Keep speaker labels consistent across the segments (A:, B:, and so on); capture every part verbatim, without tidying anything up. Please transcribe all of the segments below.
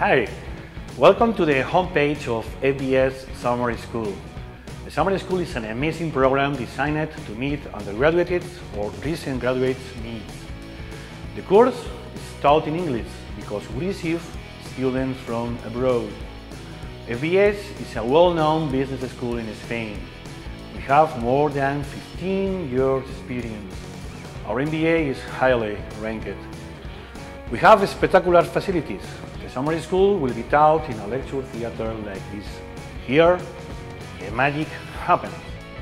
A: Hi, welcome to the homepage of F B S Summer School. The Summer School is an amazing program designed to meet undergraduates or recent graduates' needs. The course is taught in English because we receive students from abroad. F B S is a well-known business school in Spain. We have more than fifteen years experience. Our M B A is highly ranked. We have spectacular facilities. The summer school will be taught in a lecture theater like this. Here, the magic happens.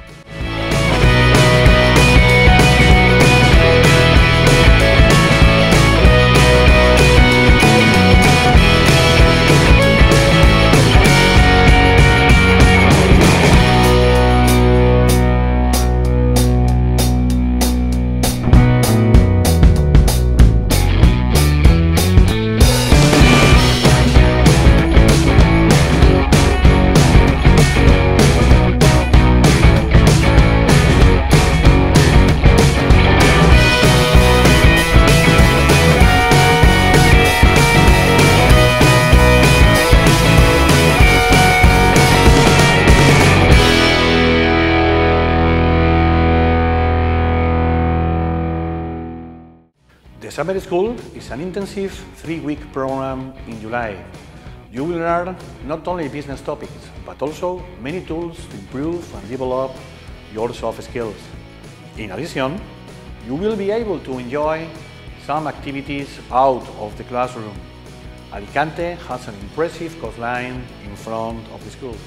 A: The summer school is an intensive three-week program in July. You will learn not only business topics, but also many tools to improve and develop your soft skills. In addition, you will be able to enjoy some activities out of the classroom. Alicante has an impressive coastline in front of the school.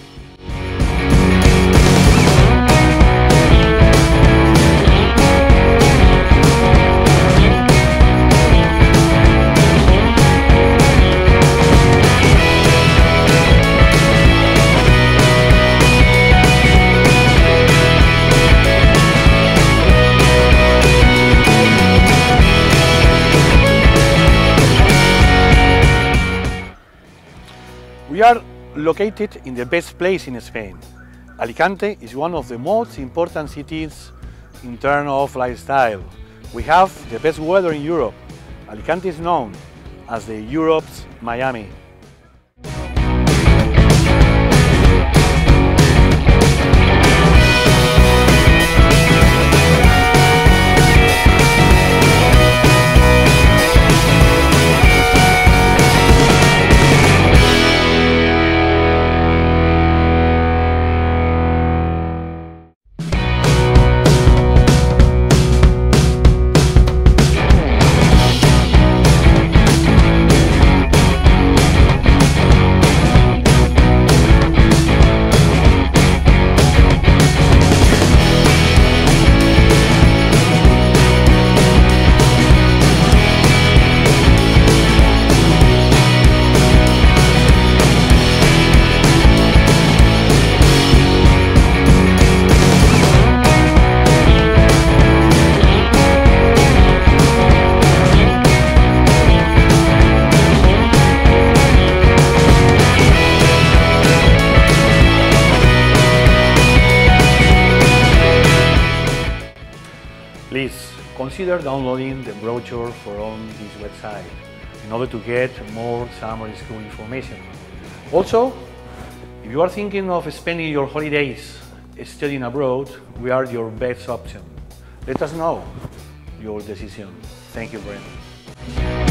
A: We are located in the best place in Spain. Alicante is one of the most important cities in terms of lifestyle. We have the best weather in Europe. Alicante is known as the Europe's Miami. Please consider downloading the brochure from this website in order to get more summer school information. Also, if you are thinking of spending your holidays studying abroad, we are your best option. Let us know your decision. Thank you very much.